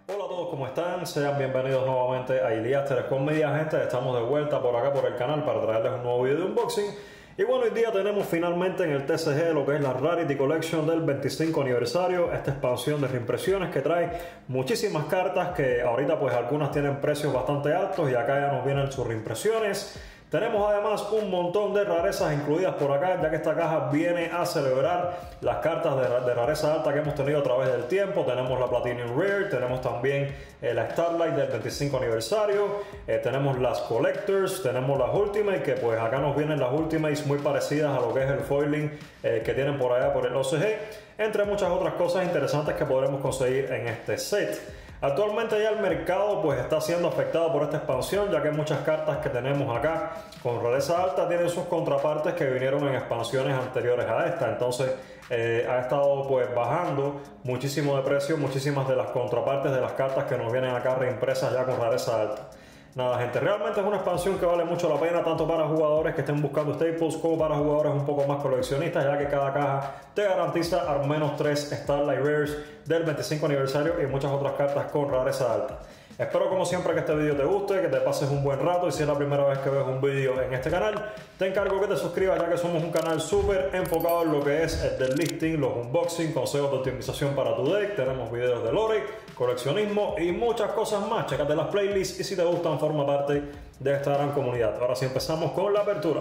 Hola a todos, ¿cómo están? Sean bienvenidos nuevamente a Ilias Telecom Media, gente. Estamos de vuelta por acá por el canal para traerles un nuevo video de unboxing. Y bueno, hoy día tenemos finalmente en el TCG lo que es la Rarity Collection del 25 aniversario, esta expansión de reimpresiones que trae muchísimas cartas que ahorita pues algunas tienen precios bastante altos y acá ya nos vienen sus reimpresiones. Tenemos además un montón de rarezas incluidas por acá, ya que esta caja viene a celebrar las cartas de rareza alta que hemos tenido a través del tiempo. Tenemos la Platinum Rare, tenemos también la Starlight del 25 aniversario, tenemos las Collectors, tenemos las Ultimate, que pues acá nos vienen las Ultimates muy parecidas a lo que es el foiling que tienen por allá por el OCG, entre muchas otras cosas interesantes que podremos conseguir en este set. Actualmente ya el mercado pues está siendo afectado por esta expansión, ya que muchas cartas que tenemos acá con rareza alta tienen sus contrapartes que vinieron en expansiones anteriores a esta. Entonces ha estado pues bajando muchísimo de precio muchísimas de las contrapartes de las cartas que nos vienen acá reimpresas ya con rareza alta. Nada, gente, realmente es una expansión que vale mucho la pena tanto para jugadores que estén buscando staples como para jugadores un poco más coleccionistas, ya que cada caja te garantiza al menos 3 Starlight Rares del 25 aniversario y muchas otras cartas con rareza alta. Espero como siempre que este video te guste, que te pases un buen rato, y si es la primera vez que ves un video en este canal, te encargo que te suscribas, ya que somos un canal súper enfocado en lo que es el del listing, los unboxing, consejos de optimización para tu deck. Tenemos videos de lore, coleccionismo y muchas cosas más. Chécate las playlists y si te gustan forma parte de esta gran comunidad. Ahora sí empezamos con la apertura.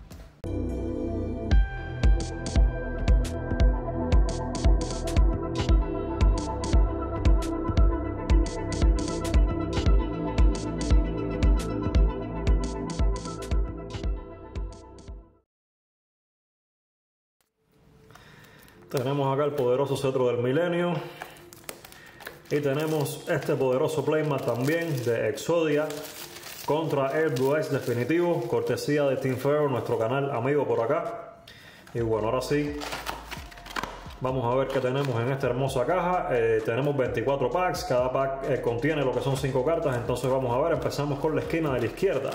Tenemos acá el poderoso cetro del milenio y tenemos este poderoso playmat también de Exodia contra Air Blue Eyes definitivo, cortesía de Team Pharaoh, nuestro canal amigo por acá. Y bueno, ahora sí vamos a ver qué tenemos en esta hermosa caja. Tenemos 24 packs, cada pack contiene lo que son 5 cartas, entonces vamos a ver, empezamos con la esquina de la izquierda.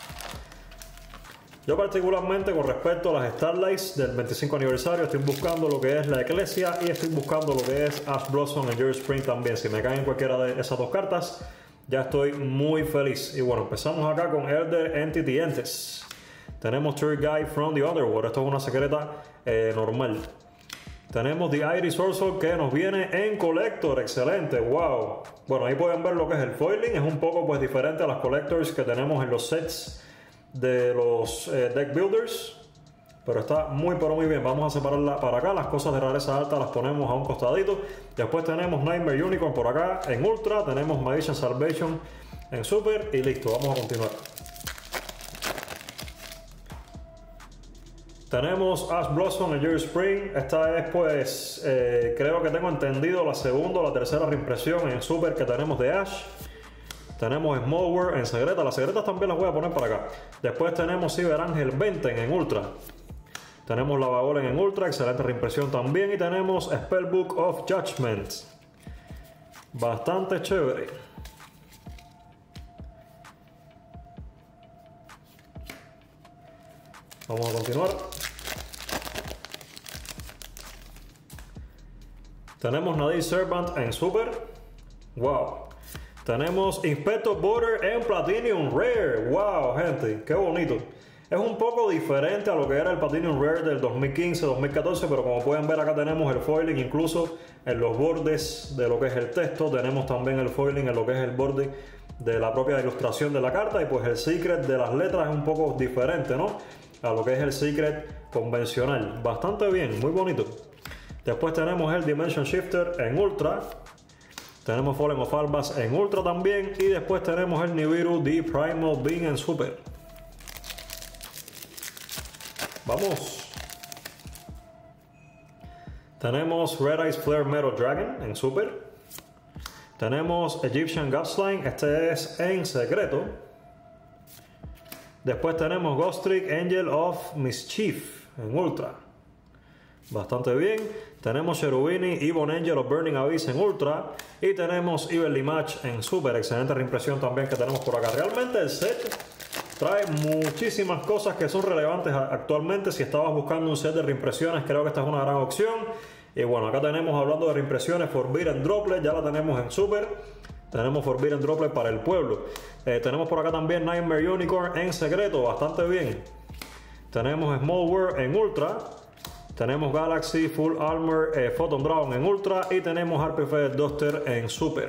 Yo particularmente con respecto a las Starlights del 25 aniversario estoy buscando lo que es la Eclesia y estoy buscando lo que es Ash Blossom y Jerry Spring también. Si me caen cualquiera de esas dos cartas ya estoy muy feliz. Y bueno, empezamos acá con Elder Entity Entes. Tenemos Tour Guide from the Underworld, esto es una secreta normal. Tenemos The Iris Sorcerer que nos viene en Collector, excelente, wow. Bueno, ahí pueden ver lo que es el foiling, es un poco pues diferente a las Collectors que tenemos en los sets de los deck builders, pero está muy pero muy bien. Vamos a separarla para acá, las cosas de rareza alta las ponemos a un costadito. Después tenemos Nightmare Unicorn por acá en Ultra, tenemos Magician Salvation en Super y listo, vamos a continuar. Tenemos Ash Blossom en Jerry Spring, esta es pues creo que tengo entendido la segunda o la tercera reimpresión en Super que tenemos de Ash. Tenemos Smallware en secreta, las secretas también las voy a poner para acá. Después tenemos Cyber Angel Venten en Ultra. Tenemos Lava Golem en Ultra, excelente reimpresión también. Y tenemos Spellbook of Judgment. Bastante chévere. Vamos a continuar. Tenemos Nadir Servant en Super. Wow. Tenemos Inspector Border en Platinum Rare. Wow, gente, qué bonito. Es un poco diferente a lo que era el Platinum Rare del 2015-2014, pero como pueden ver acá tenemos el foiling incluso en los bordes de lo que es el texto. Tenemos también el foiling en lo que es el borde de la propia ilustración de la carta. Y pues el secret de las letras es un poco diferente, ¿no?, a lo que es el secret convencional. Bastante bien, muy bonito. Después tenemos el Dimension Shifter en Ultra. Tenemos Fallen of Albas en Ultra también. Y después tenemos el Nibiru The Primal Being en Super. Vamos. Tenemos Red Eyes Flare Metal Dragon en Super. Tenemos Egyptian Godslime. Este es en secreto. Después tenemos Ghost Trick Angel of Mischief en Ultra. Bastante bien. Tenemos Cherubini Ebon Angel of Burning Abyss en Ultra. Y tenemos Evenly Match en Super. Excelente reimpresión también que tenemos por acá. Realmente el set trae muchísimas cosas que son relevantes actualmente. Si estabas buscando un set de reimpresiones, creo que esta es una gran opción. Y bueno, acá tenemos, hablando de reimpresiones, Forbidden Droplet, ya la tenemos en Super. Tenemos Forbidden Droplet para el pueblo. Tenemos por acá también Nightmare Unicorn en secreto, bastante bien. Tenemos Small World en ultra. Tenemos Galaxy Full Armor Photon Dragon en ultra. Y tenemos RPF Duster en super.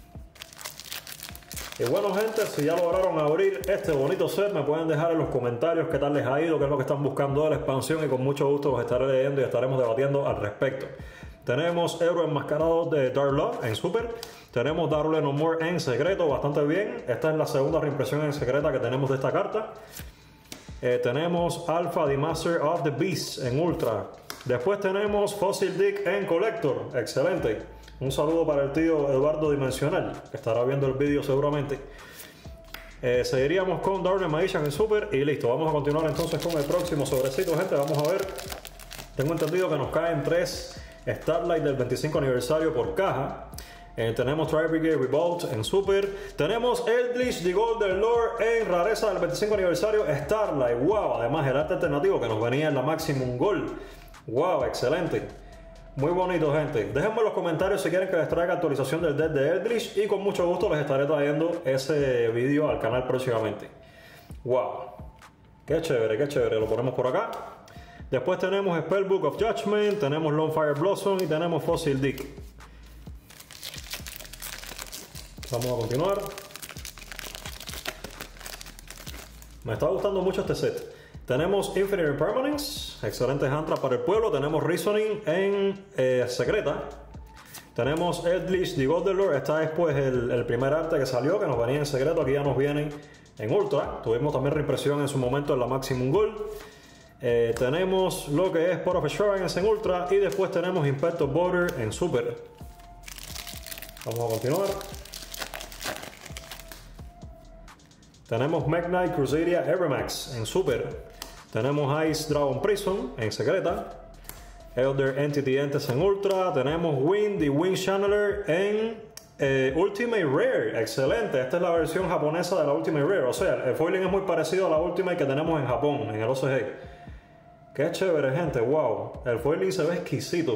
Y bueno, gente, si ya lograron abrir este bonito set, me pueden dejar en los comentarios qué tal les ha ido, qué es lo que están buscando de la expansión, y con mucho gusto los estaré leyendo y estaremos debatiendo al respecto. Tenemos Héroe Enmascarado de Dark Lord en super. Tenemos Darule No More en secreto, bastante bien. Esta es la segunda reimpresión en secreta que tenemos de esta carta. Tenemos Alpha The Master of the Beast en ultra. Después tenemos Fossil Dick en collector, excelente. Un saludo para el tío Eduardo Dimensional, que estará viendo el vídeo seguramente. Seguiríamos con Dark Magician en super y listo. Vamos a continuar entonces con el próximo sobrecito, gente. Vamos a ver. Tengo entendido que nos caen 3 Starlight del 25 aniversario por caja. Tenemos Tri Brigade Revolt en super. Tenemos Eldritch The Golden Lord en rareza del 25 aniversario Starlight. Wow, además el arte alternativo que nos venía en la Maximum Gold. Wow, excelente. Muy bonito, gente. Déjenme en los comentarios si quieren que les traiga actualización del deck de Eldritch, y con mucho gusto les estaré trayendo ese vídeo al canal próximamente. Wow, qué chévere. Lo ponemos por acá. Después tenemos Spellbook of Judgment, tenemos Longfire Blossom y tenemos Fossil Dick. Vamos a continuar. Me está gustando mucho este set. Tenemos Infinite Impermanence, excelente Hantra para el pueblo. Tenemos Reasoning en secreta. Tenemos Eldritch The Golden Lord. Esta es pues el primer arte que salió, que nos venía en secreto. Aquí ya nos vienen en ultra. Tuvimos también reimpresión en su momento en la Maximum Gold. Tenemos lo que es Port of Assurance en ultra. Y después tenemos Inspector Border en super. Vamos a continuar. Tenemos Mech Knight Crusadia Evermax en super. Tenemos Ice Dragon Prison en secreta. Elder Entity Entes en ultra. Tenemos Wind the Wind Channeler en Ultimate Rare. Excelente. Esta es la versión japonesa de la Ultimate Rare. O sea, el foiling es muy parecido a la Ultimate que tenemos en Japón, en el OCG. Qué chévere, gente. Wow. El foiling se ve exquisito.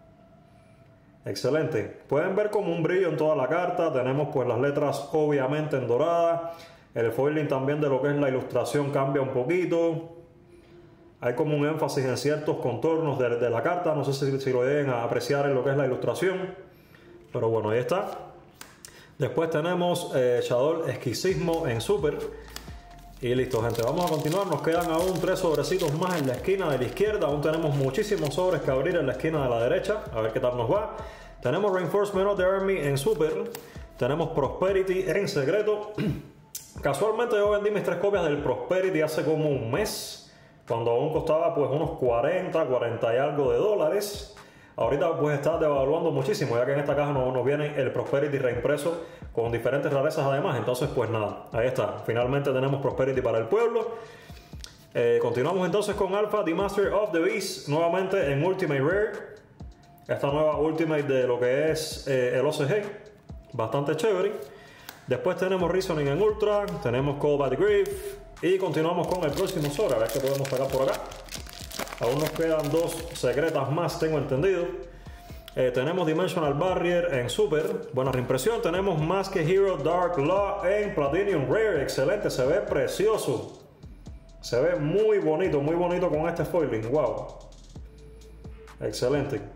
Excelente. Pueden ver como un brillo en toda la carta. Tenemos pues las letras obviamente en dorada. El foiling también de lo que es la ilustración cambia un poquito. Hay como un énfasis en ciertos contornos de la carta. No sé si lo deben apreciar en lo que es la ilustración. Pero bueno, ahí está. Después tenemos Shadow Exquisismo en super. Y listo, gente. Vamos a continuar. Nos quedan aún 3 sobrecitos más en la esquina de la izquierda. Aún tenemos muchísimos sobres que abrir en la esquina de la derecha. A ver qué tal nos va. Tenemos Reinforcement of the Army en super. Tenemos Prosperity en secreto. Casualmente yo vendí mis 3 copias del Prosperity hace como un mes, cuando aún costaba pues unos 40 y algo de dólares. Ahorita pues está devaluando muchísimo, ya que en esta caja nos viene el Prosperity reimpreso con diferentes rarezas además. Entonces pues nada, ahí está. Finalmente tenemos Prosperity para el pueblo. Continuamos entonces con Alpha The Master of the Beast, nuevamente en Ultimate Rare. Esta nueva Ultimate de lo que es el OCG, bastante chévere. Después tenemos Reasoning en ultra, tenemos Cold by the Grave, y continuamos con el próximo sobre, a ver qué podemos sacar por acá. Aún nos quedan 2 secretas más, tengo entendido. Tenemos Dimensional Barrier en super, buena reimpresión. Tenemos Masked Hero Dark Law en Platinum Rare, excelente, se ve precioso. Se ve muy bonito con este foiling, wow. Excelente.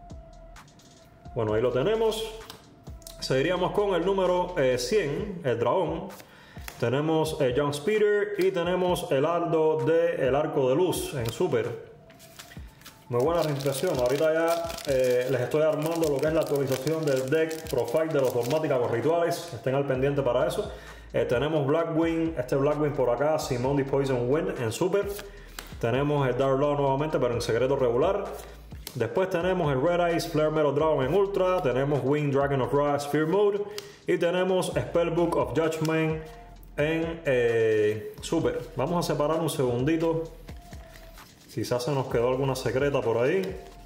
Bueno, ahí lo tenemos. Seguiríamos con el número 100, el dragón. Tenemos Young Speeder y tenemos el Aldo de el Arco de Luz en super. Muy buena reimpresión. Ahorita ya les estoy armando lo que es la actualización del deck profile de los dogmáticos con rituales. Estén al pendiente para eso. Tenemos Blackwing, Blackwing por acá, Simon the Poison Wind en super. Tenemos el Dark Law nuevamente, pero en secreto regular. Después tenemos el Red Eyes Flare Metal Dragon en ultra. Tenemos Wing Dragon of Ra Sphere Mode. Y tenemos Spellbook of Judgment en super. Vamos a separar un segundito. Quizás se nos quedó alguna secreta por ahí.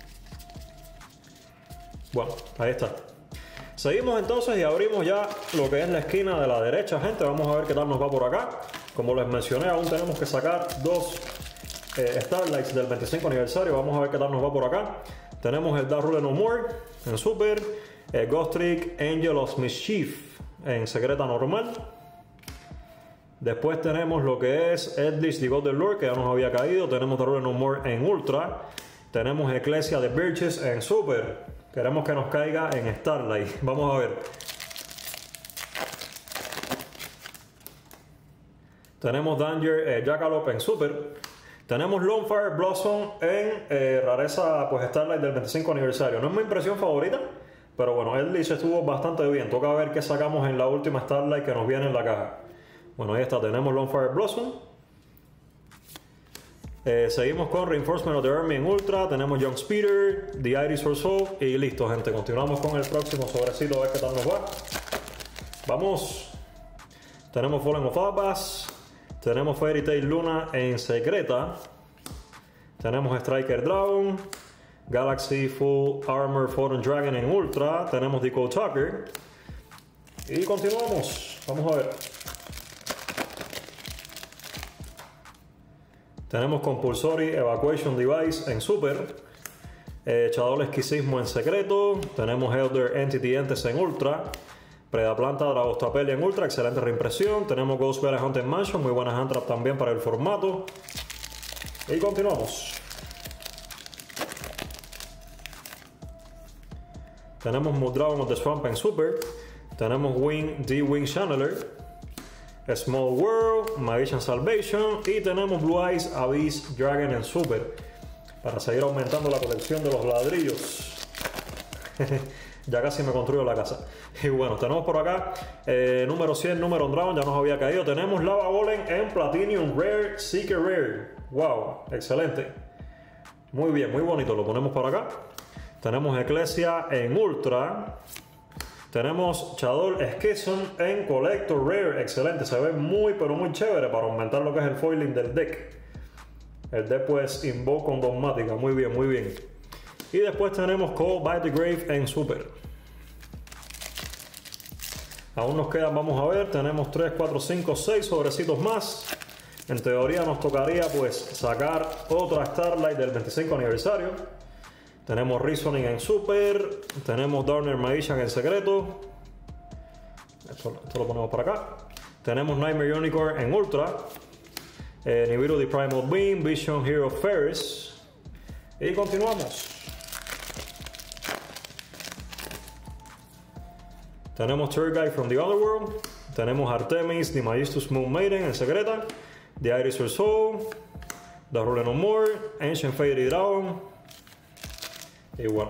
Bueno, ahí está. Seguimos entonces y abrimos ya lo que es la esquina de la derecha, gente. Vamos a ver qué tal nos va por acá. Como les mencioné, aún tenemos que sacar 2 Starlights del 25 aniversario. Vamos a ver qué tal nos va por acá. Tenemos el Dark Rule No More en super. Ghost Trick Angel of Mischief en secreta normal. Después tenemos lo que es Eldritch The Golden Lord, que ya nos había caído. Tenemos The Ruler No More en Ultra. Tenemos Ecclesia de Birches en Super. Queremos que nos caiga en Starlight. Vamos a ver. Tenemos Danger Jackalope en Super. Tenemos Lonefire Blossom en rareza pues Starlight del 25 aniversario. No es mi impresión favorita, pero bueno, Eldritch estuvo bastante bien. Toca ver qué sacamos en la última Starlight que nos viene en la caja. Bueno, ahí está, tenemos Lonefire Blossom. Seguimos con Reinforcement of the Army en Ultra. Tenemos Young Speeder, The Iris or Soul. Y listo, gente. Continuamos con el próximo sobrecito a ver qué tal nos va. Vamos. Tenemos Fallen of Abbas. Tenemos Fairy Tail Luna en secreta. Tenemos Striker Dragon. Galaxy Full Armor Fallen Dragon en Ultra. Tenemos Decode Tucker. Y continuamos. Vamos a ver. Tenemos Compulsory Evacuation Device en Super. Echador Esquisismo en secreto. Tenemos Elder Entity Entes en Ultra. Predaplanta Dragostapelia en Ultra. Excelente reimpresión. Tenemos Ghost Valley Haunted Mansion. Muy buenas hand trap también para el formato. Y continuamos. Tenemos Mudragon of the Swamp en Super. Tenemos D-Wing Channeler. Small World, Magician Salvation y tenemos Blue Eyes Abyss Dragon en Super para seguir aumentando la colección de los ladrillos. Ya casi me construyo la casa. Y bueno, tenemos por acá número 100, número Dragon, ya nos había caído. Tenemos Lava Golem en Platinum Rare, Seeker Rare. Wow, excelente. Muy bien, muy bonito, lo ponemos por acá. Tenemos Ecclesia en Ultra. Tenemos Chador Esquison en Collector Rare. Excelente, se ve muy pero muy chévere para aumentar lo que es el foiling del deck. El deck pues Invoke con Dogmática. Muy bien, muy bien. Y después tenemos Call by the Grave en Super. Aún nos quedan, vamos a ver, tenemos 3, 4, 5, 6 sobrecitos más. En teoría nos tocaría pues sacar otra Starlight del 25 aniversario. Tenemos Reasoning en Super. Tenemos Darner Magician en secreto. Esto lo ponemos para acá. Tenemos Nightmare Unicorn en Ultra. Nibiru The Primal Beam. Vision Hero Ferris. Y continuamos. Tenemos Third Guy from the Otherworld. Tenemos Artemis The Magistus Moon Maiden en secreta. The Iris or Soul. The Ruler No More. Ancient Fairy Dragon. Y bueno,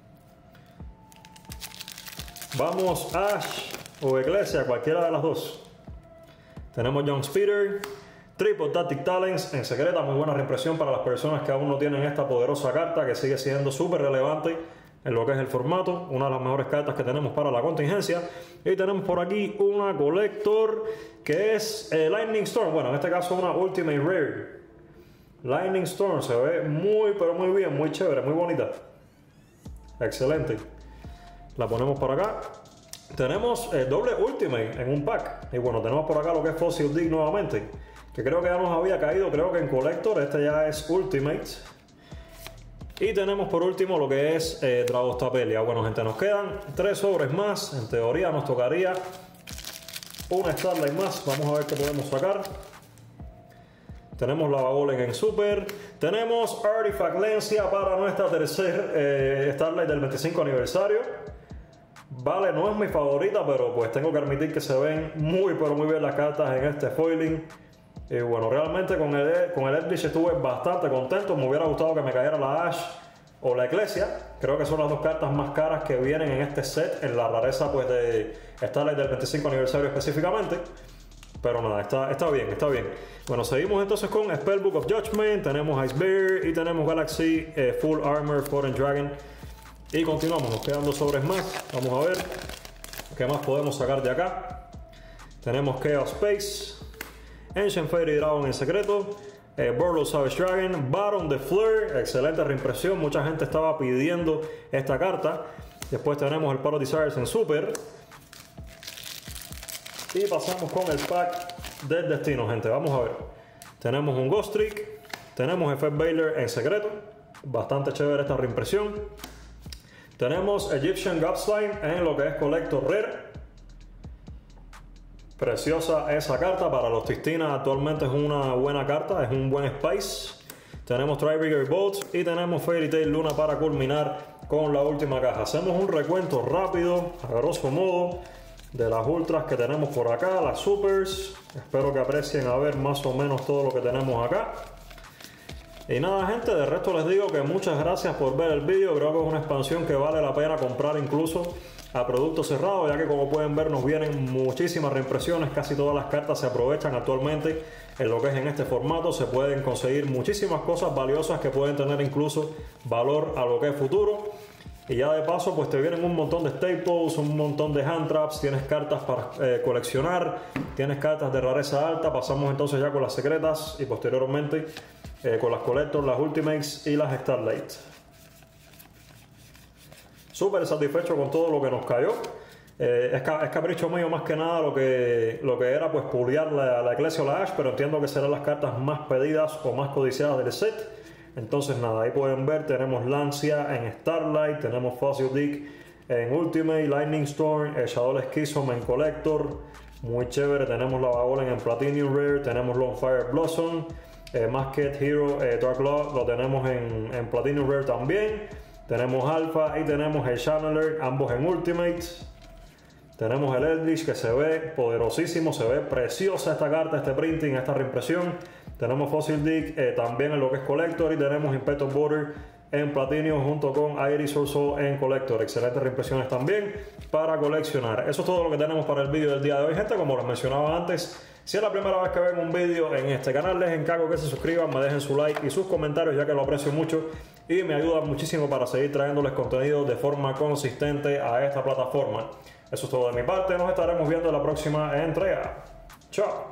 vamos Ash o Ecclesia, cualquiera de las dos. Tenemos Young Speeder, Triple Tactic Talents en secreta, muy buena reimpresión para las personas que aún no tienen esta poderosa carta que sigue siendo súper relevante en lo que es el formato, una de las mejores cartas que tenemos para la contingencia. Y tenemos por aquí una Collector que es Lightning Storm, bueno en este caso una Ultimate Rare. Lightning Storm se ve muy pero muy bien, muy chévere, muy bonita. Excelente. La ponemos por acá. Tenemos doble Ultimate en un pack. Y bueno, tenemos por acá lo que es Fossil Dig nuevamente. Que creo que ya nos había caído, creo que en Collector. Este ya es Ultimate. Y tenemos por último lo que es Dragostapelia. Bueno, gente, nos quedan 3 sobres más. En teoría nos tocaría una Starlight más. Vamos a ver qué podemos sacar. Tenemos Lava Golem en Super. Tenemos Artifact Lencia para nuestra tercer Starlight del 25 aniversario. Vale, no es mi favorita, pero pues tengo que admitir que se ven muy pero muy bien las cartas en este foiling. Y bueno, realmente con el Eldritch estuve bastante contento. Me hubiera gustado que me cayera la Ash o la Ecclesia. Creo que son las dos cartas más caras que vienen en este set, en la rareza pues de Starlight del 25 aniversario específicamente. Pero nada, está bien, está bien. Bueno, seguimos entonces con Spellbook of Judgment. Tenemos Ice Bear y tenemos Galaxy Full Armor Foreign Dragon. Y continuamos, nos quedan 2 sobres más. Vamos a ver qué más podemos sacar de acá. Tenemos Chaos Space, Ancient Fairy Dragon en secreto, Burlow Savage Dragon, Baron the Fleur, excelente reimpresión. Mucha gente estaba pidiendo esta carta. Después tenemos el Paro Desires en Super. Y pasamos con el pack del destino, gente. Vamos a ver. Tenemos un Ghost Trick. Tenemos Effect Veiler en secreto. Bastante chévere esta reimpresión. Tenemos Egyptian Gobslime en lo que es Collector Rare. Preciosa esa carta. Para los Tistina actualmente es una buena carta, es un buen Spice. Tenemos Tri-Brigade Bolts y tenemos Fairy Tail Luna para culminar con la última caja. Hacemos un recuento rápido, a grosso modo, de las ultras que tenemos por acá, las supers. Espero que aprecien a ver más o menos todo lo que tenemos acá. Y nada, gente, de resto les digo que muchas gracias por ver el vídeo. Creo que es una expansión que vale la pena comprar incluso a producto cerrado, ya que como pueden ver nos vienen muchísimas reimpresiones. Casi todas las cartas se aprovechan actualmente en lo que es en este formato. Se pueden conseguir muchísimas cosas valiosas que pueden tener incluso valor a lo que es futuro. Y ya de paso pues te vienen un montón de staples, un montón de hand traps, tienes cartas para coleccionar, tienes cartas de rareza alta. Pasamos entonces ya con las secretas y posteriormente con las collectors, las ultimates y las starlight. Súper satisfecho con todo lo que nos cayó. Es capricho mío más que nada lo que era pues puliar la Ecclesia o la Ash, pero entiendo que serán las cartas más pedidas o más codiciadas del set. Entonces nada, ahí pueden ver, tenemos Lancia en Starlight, tenemos Fossil Dick en Ultimate, Lightning Storm, Shadow Schism en Collector, muy chévere. Tenemos la Bagolen en Platinum Rare, tenemos Longfire Blossom, Masked Hero Dark Lord lo tenemos en Platinum Rare también. Tenemos Alpha y tenemos el Channeler, ambos en Ultimate. Tenemos el Eldritch que se ve poderosísimo, se ve preciosa esta carta, este printing, esta reimpresión. Tenemos Fossil Dick también en lo que es Collector y tenemos Impetus Border en Platinum junto con Iris Orso en Collector. Excelentes reimpresiones también para coleccionar. Eso es todo lo que tenemos para el vídeo del día de hoy, gente. Como les mencionaba antes, si es la primera vez que ven un vídeo en este canal, les encargo que se suscriban, me dejen su like y sus comentarios, ya que lo aprecio mucho y me ayuda muchísimo para seguir trayéndoles contenido de forma consistente a esta plataforma. Eso es todo de mi parte, nos estaremos viendo en la próxima entrega. Chao.